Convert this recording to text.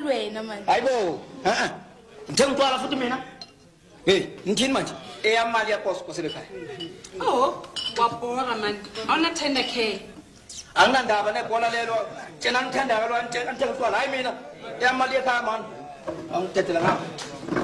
wena manje. Hayibo, ngithenga utwala futhi mina. Hey, ngithini manje? Eyamali yapost kosebekhaya. Oh, wabhora man. Awuna tender care. Anginandaba nebhola lelo. Tjena ngithanda kalwa ngithenga utwala. Hayi mina, eyamali ekhaya man. Angitethela ngapha.